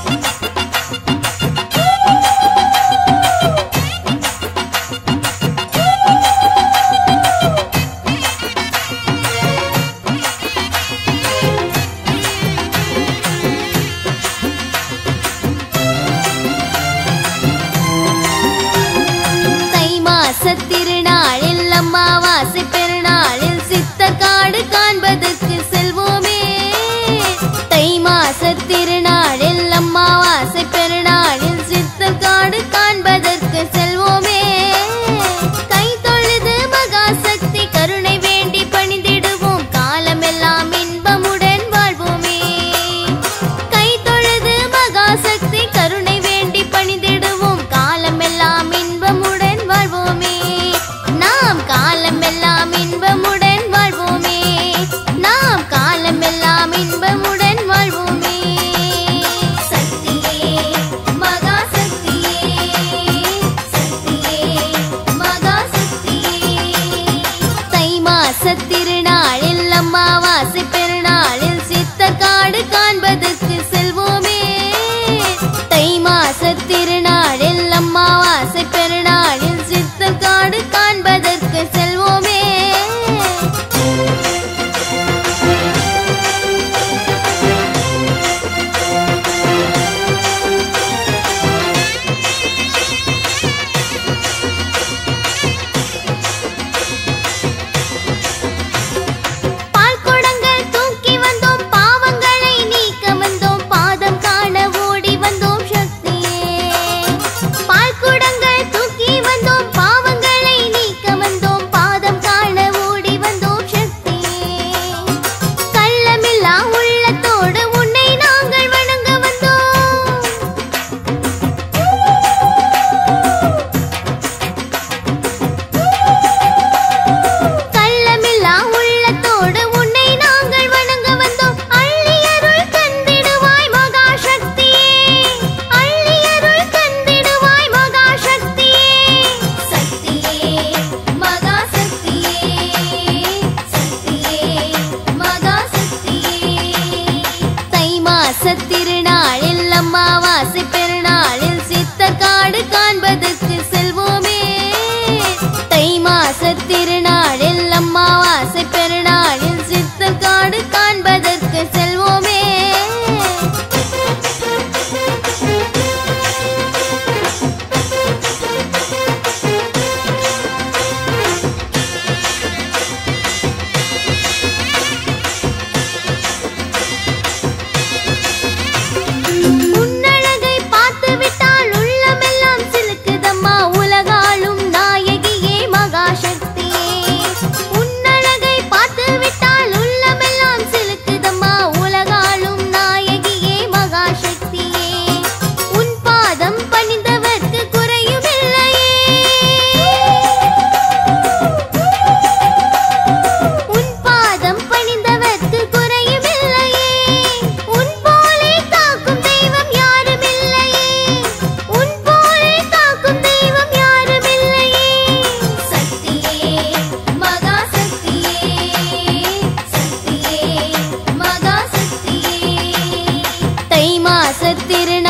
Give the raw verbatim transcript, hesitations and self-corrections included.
திருநாளில் அம்மாவாசை பெருநாளில் சித்தர்காடு காண்பதற்கு செல்வோமே. தை மாச திருநாளில் அம்மாவாசை பெருநாளில் சித்தர்காடு காண்பதற்கு செல்வோமே. கை தொழுது மகாசக்தி கருணை வேண்டி பணிந்திடுவோம், காலமெல்லாம் இன்பமுடன் வாழ்வோமே. கை தொழுது மகாசக்தி கருணை வேண்டி பணிந்திடுவோம், காலமெல்லாம் இன்பமுடன் வாழ்வோமே. நாம் காலமெல்லாம் இன்பமுடன் வாழ்வோமே. நாம் காலமெல்லாம் இன்பமுடன் வாழ்வோமே. சக்தியே மகாசக்தியே, சக்தியே மகாசக்தியே. தை மாச திருநாளில் அம்மாவாசை பெருநாளில் சித்தர்காடு காண்பதற்கு செல்வோமே. தை மாச திருநாளில் அம்மாவாசை பெருநாளில் சித்தர்காடு காண்பதற்கு செல்வோமே. பால் குடங்கள் தூக்கி வந்தோம், பாவங்களை நீக்க வந்தோம், பாதம் காண ஓடி வந்தோம் சக்தியே. பால் குடங்கள் தூக்கி வந்தோம், பாவங்களை நீக்க வந்தோம், பாதம் காண ஓடி வந்தோம் சக்தியே. கள்ளமில்லா உள்ளத்தோடு உன்னை நாங்கள் வணங்க வந்தோம். கள்ளமில்லா உள்ளத்தோடு உன்னை நாங்கள் வணங்க வந்தோம். அள்ளியருள் தந்திடுவாய் மகாசக்தியே, அள்ளியருள் தந்திடுவாய் மகாசக்தியே. சக்தியே மகாசக்தியே, சக்தியே மகாசக்தியே. தை மாச திருநாளில் அம்மாவாசை பெருநாளில் சித்தர்காடு காண்பதற்கு செல்வோமே. தை மாச திருநாளில் அம்மாவாசை பெருநாளில் சித்தர்காடு காண்பதற்கு செல்வோமே. உன்னழகை பார்த்து விட்டால் உள்ளமெல்லாம் சிலுக்குதம்மா, உலகாளும் நாயகியே மகாசக்தியே. உன்னழகை பார்த்து விட்டால் உள்ளமெல்லாம் சிலுக்குதம்மா, உலகாளும் நாயகியே மகாசக்தியே. உன் பாதம் பணிந்தவர்க்கு குறையும் இல்லையே. உன் பாதம் பணிந்தவர்க்கு குறையும் இல்லையே. உன் போலே காக்கும் தெய்வம் யாரும் இல்லையே. உன் போலே காக்கும் தெய்வம் யாரும் இல்லையே. சக்தியே மகாசக்தியே, சக்தியே மகாசக்தியே. தை மாச திரு